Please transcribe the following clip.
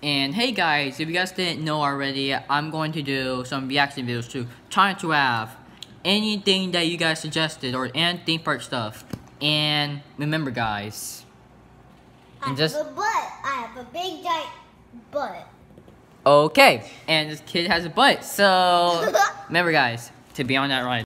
And hey guys, if you guys didn't know already, I'm going to do some reaction videos too. Trying to have anything that you guys suggested or any theme park stuff. And remember guys, I have a butt. I have a big giant butt. Okay, and this kid has a butt. So remember guys, to be on that ride.